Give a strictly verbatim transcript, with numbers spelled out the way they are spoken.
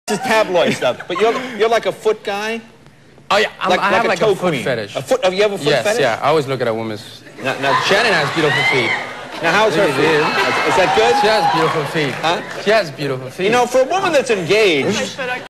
This is tabloid stuff, but you're you're like a foot guy. Oh yeah, I'm, like, I like have a like toe a foot queen. fetish. A foot? Oh, you have a foot yes, fetish? yeah. I always look at a woman's. Now, now Shannon has beautiful feet. Now, how's her It feet? is. Is, is that good? She has beautiful feet. Huh? She has beautiful feet. You know, for a woman that's engaged.